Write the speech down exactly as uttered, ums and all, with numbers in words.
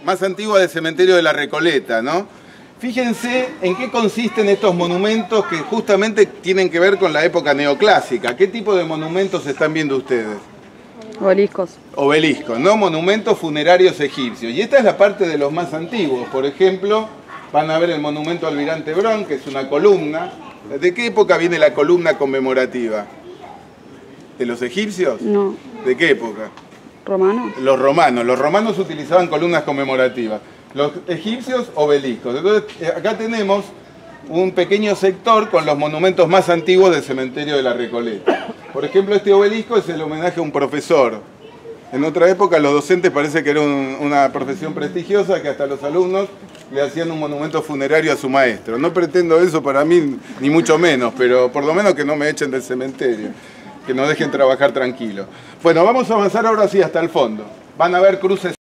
más antigua del cementerio de la Recoleta, ¿no? Fíjense en qué consisten estos monumentos que justamente tienen que ver con la época neoclásica. ¿Qué tipo de monumentos están viendo ustedes? Obeliscos. Obeliscos, ¿no? Monumentos funerarios egipcios. Y esta es la parte de los más antiguos. Por ejemplo, van a ver el monumento Almirante Brown, que es una columna. ¿De qué época viene la columna conmemorativa? ¿De los egipcios? No. ¿De qué época? ¿Romanos? Los romanos. Los romanos utilizaban columnas conmemorativas. Los egipcios, obeliscos. Entonces, acá tenemos un pequeño sector con los monumentos más antiguos del cementerio de la Recoleta. Por ejemplo, este obelisco es el homenaje a un profesor. En otra época los docentes parece que era un, una profesión prestigiosa, que hasta los alumnos le hacían un monumento funerario a su maestro. No pretendo eso para mí, ni mucho menos, pero por lo menos que no me echen del cementerio, que nos dejen trabajar tranquilo. Bueno, vamos a avanzar ahora sí hasta el fondo. Van a ver cruces